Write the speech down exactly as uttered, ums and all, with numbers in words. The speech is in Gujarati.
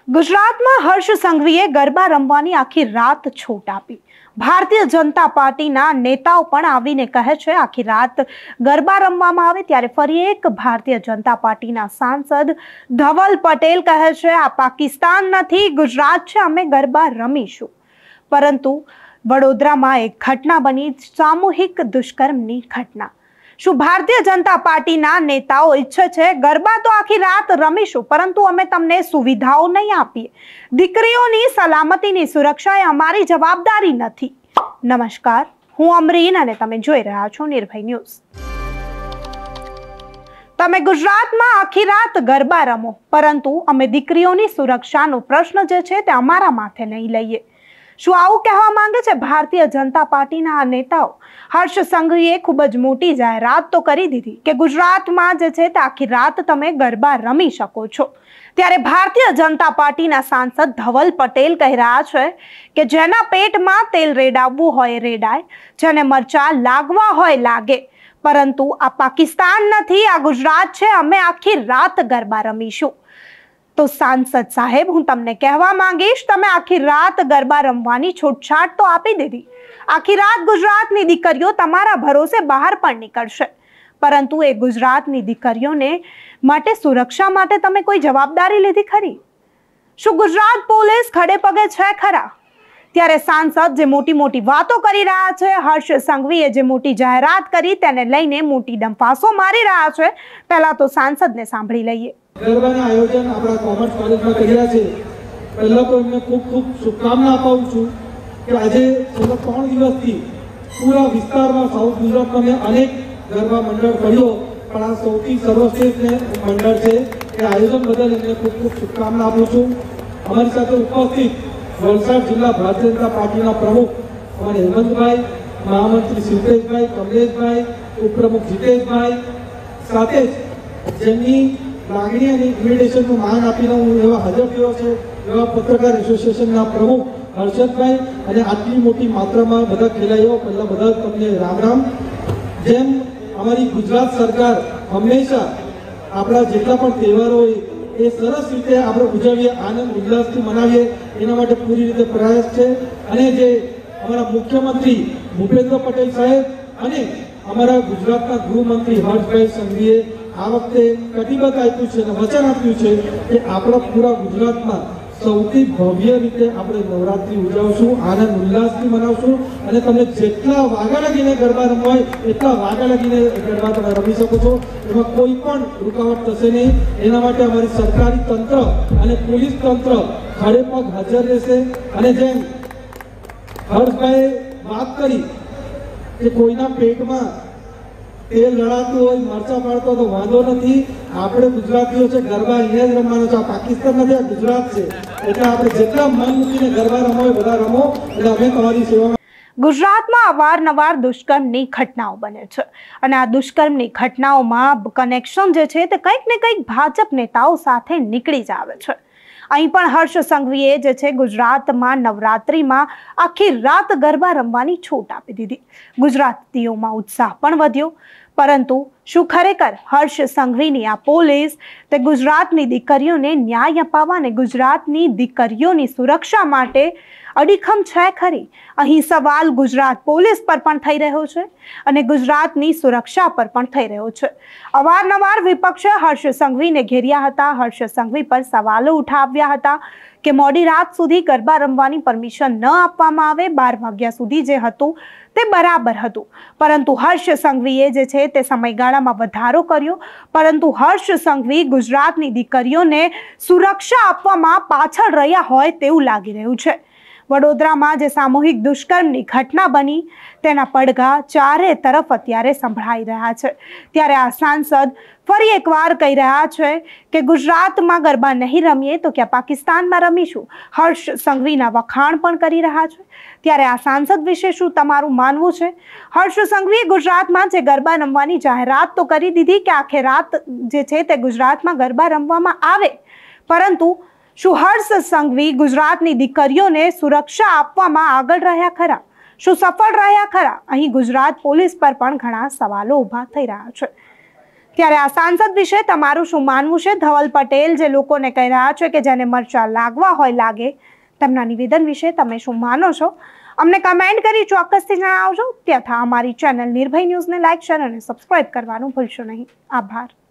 गुजरात में हर्ष संघवीए गरबा रमवानी आखी रात छूट आपी। भारतीय जनता पार्टी ना नेताओं पण आवीने कहे छे आखी रात गरबा रमवामां आवे त्यारे फरी एक भारतीय जनता पार्टी ना सांसद धवल पटेल कहे छे आ पाकिस्तान नथी, गुजरात छे, अमे गरबा रमीशुं। परंतु वडोदरा में एक घटना बनी, सामूहिक दुष्कर्मनी घटना। शू भारतीय जनता पार्टी ना नेताओ इच्छे छे गरबा तो आखी रात रमीशुं, परंतु अमे तमने सुविधाओ नहीं आपीए, दीकरीओनी सलामतीनी सुरक्षा ए अमारी जवाबदारी नथी। नमस्कार, हूँ अमरीन अने तमे जोई रह्या छो निर्भय न्यूज। तमे गुजरात में आखी रात गरबा रमो, परंतु अमे दीकरीओनी सुरक्षानो प्रश्न जे छे ते अमारा माथे नहीं लईए। શું આવું કહેવા માંગે છે ભારતીય જનતા પાર્ટીના આ નેતાઓ? હર્ષ સંઘવીએ ખૂબ જ મોટી જાહેરાત તો કરી દીધી કે ગુજરાતમાં જે છે તે આખી રાત તમે ગરબા રમી શકો છો। ત્યારે ભારતીય જનતા પાર્ટીના સાંસદ ધવલ પટેલ કહી રહ્યા છે કે જેના પેટમાં તેલ રેડાવવું હોય રેડાય, જેને મરચા લાગવા હોય લાગે, પરંતુ આ પાકિસ્તાન નથી, આ ગુજરાત છે, અમે આખી રાત ગરબા રમીશું। तो सांसद साहेब, हूँ तमने कहवा मांगीश, तमे आखी रात गरबा रमवानी छूटछाट तो आपी दीधी। आखी रात गुजरातनी दीकरीओ तमारा भरोसे बहार पण निकळशे, परंतु ए गुजरातनी दीकरीओने माटे सुरक्षा माटे तमे कोई जवाबदारी लीधी खरी? शुं गुजरात पोलीस खड़े पगे छे खरा? त्यारे सांसद जे मोटी मोटी वातो करी रह्या छे, हर्ष संघवीए जे मोटी जाहेरात करी तेने लईने मोटी डंफासो मारी रह्या छे। पहेला तो सांसदने सांभળી लईए। गरबाना आयोजन अपना कॉमर्स कॉलेज में कर्या छे। पहला तो एमने खूब खूब शुभकामना अपाऊं छुं कि आज छेल्ला त्रण दिवसथी पूरा विस्तार में साउथ गुजरात में अनेक गरबा मंडल कर्यो, पण आ सौथी सर्वश्रेष्ठ मंडल छे। ए आयोजन बदल एमने खूब खूब शुभकामना अपाऊं छुं। अमारी साथे उपस्थित वलसाड जिल्ला भारतीय जनता पार्टीना प्रमुख अमारे हेमंतभाई, महामंत्री शिवतेजभाई, कमलेशभाई, उपप्रमुख जितेशभाई, साथे जेमनी लागणी અને ઇન્વિટેશનનું માન આપીને હું એવા હાજર થયો છું એવા પત્રકાર એસોસિએશનના પ્રમુખ હર્ષદભાઈ અને આટલી મોટી માત્રામાં બધા ખેલાડીઓ પહેલા બધા તમને રામ રામ। જેમ અમારી ગુજરાત સરકાર હંમેશા આપણા જેટલા પણ તહેવારો હોય એ સરસ રીતે આપણે ઉજવીએ, આનંદ ઉલ્લાસથી મનાવીએ, એના માટે પૂરી રીતે પ્રયાસ છે। અને જે અમારા મુખ્યમંત્રી ભૂપેન્દ્ર પટેલ સાહેબ અને અમારા ગુજરાતના ગૃહમંત્રી હર્ષભાઈ સંઘવીએ आ वखते कटिबद्ध आप्युं छे अने वचन आप्युं छे कि आपणा पूरा गुजरातमां सौथी भव्य रीते आपणे नवरात्रि उजवशुं, आनंद उल्लासथी मनावशुं अने तमने जेटला वागा लागीने गरबा रमवा होय એટલા વાગા લાગીને ગરબા તમે રમી શકો છો। એમાં કોઈ પણ રૂકાવટ થશે નહીં। એના માટે અમારી સરકારી તંત્ર અને પોલીસ તંત્ર ખડે પગ હાજર રહેશે। અને જેમ હર્ષભાઈ વાત કરી કે કોઈના પેટમાં तेल लड़ातुं होय, मरचा पाड़तो तो वांधो नथी। आपणे गुजरातीओ छे गरबा अहींया ज रमवानो छे, पाकिस्तान नथी, आ गुजरात छे। એટલે આપણે જેટલા મન મૂકીને ગરબા રમો હોય બધા રમો, એટલે અમે તમારી સેવામાં। ગુજરાતમાં અવારનવાર દુષ્કર્મની ઘટનાઓ બને છે અને આ દુષ્કર્મની ઘટનાઓમાં કનેક્શન જે છે તે કંઈક ને કંઈક ભાજપ નેતાઓ સાથે નીકળી જ આવે છે। અહીં પણ હર્ષ સંઘવીએ જે છે ગુજરાતમાં નવરાત્રિમાં આખી રાત ગરબા રમવાની છૂટ આપી દીધી। ગુજરાતીઓમાં ઉત્સાહ પણ વધ્યો, પરંતુ શું ખરેખર હર્ષ સંઘવીની આ પોલીસ તે ગુજરાતની દીકરીઓને ન્યાય અપાવવા અને ગુજરાતની દીકરીઓની સુરક્ષા માટે અડીખમ છે ખરી? અહીં સવાલ ગુજરાત પોલીસ પર પણ થઈ રહ્યો છે અને ગુજરાતની સુરક્ષા પર પણ થઈ રહ્યો છે। અવારનવાર વિપક્ષે હર્ષ સંઘવીને ઘેર્યા હતા, હર્ષ સંઘવી પર સવાલો ઉઠાવ્યા હતા કે મોડી રાત સુધી ગરબા રમવાની પરમિશન ન આપવામાં આવે, બાર વાગ્યા સુધી જે હતું તે બરાબર હતું, પરંતુ હર્ષ સંઘવીએ જે છે તે સમયગાળામાં વધારો કર્યો। પરંતુ હર્ષ સંઘવી ગુજરાતની દીકરીઓને સુરક્ષા આપવામાં પાછળ રહ્યા હોય તેવું લાગી રહ્યું છે। વડોદરામાં જે સામૂહિક દુષ્કર્મની ઘટના બની તેના પડઘા ચારે તરફ અત્યારે સંભળાઈ રહ્યા છે। ત્યારે આ સાંસદ ફરી એકવાર કહી રહ્યા છે કે ગુજરાતમાં ગરબા નહીં રમીએ તો ક્યાં પાકિસ્તાનમાં રમીશું। હર્ષ સંઘવીના વખાણ પણ કરી રહ્યા છે। ત્યારે આ સાંસદ વિશે શું તમારું માનવું છે? હર્ષ સંઘવીએ ગુજરાતમાં જે ગરબા રમવાની જાહેરાત તો કરી દીધી કે આખે રાત જે છે તે ગુજરાતમાં ગરબા રમવામાં આવે, પરંતુ શું હર્ષ સંઘવી ગુજરાતની દીકરીઓને સુરક્ષા આપવામાં આગળ રહ્યા ખરા? શું સફળ રહ્યા ખરા? અહીં ગુજરાત પોલીસ પર પણ ઘણા સવાલો ઊભા થઈ રહ્યા છે। ત્યારે આ સાંસદ વિશે તમારું શું માનવું છે? ધવલ પટેલ જે લોકોને કહી રહ્યા છે કે જેને મરચા લાગવા હોય લાગે, તેમના નિવેદન વિશે તમે શું માનો છો? અમને કમેન્ટ કરી ચોક્કસથી જણાવજો. તથા અમારી ચેનલ નિર્ભય ન્યૂઝને લાઇક, શેર અને સબસ્ક્રાઇબ કરવાનું ભૂલશો નહીં. આભાર.